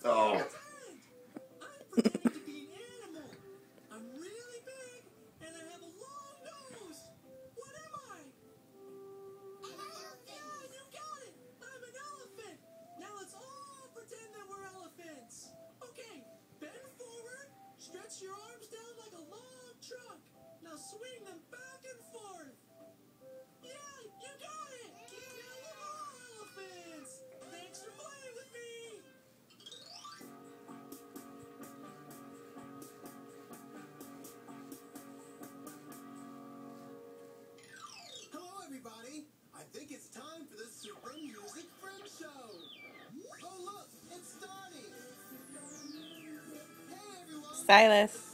Oh. I'm pretending to be an animal. I'm really big, and I have a long nose. What am I? An elephant. Yeah, you got it. I'm an elephant. Now let's all pretend that we're elephants. Okay, bend forward, stretch your arms down like a long trunk. Now swing them back and forth. Yeah, you got it. Now we're all elephants. Thanks for playing with me. Hello, everybody. I think it's time for the Super Music Friend Show. Oh, look, it's starting. Hey, everyone. Silas.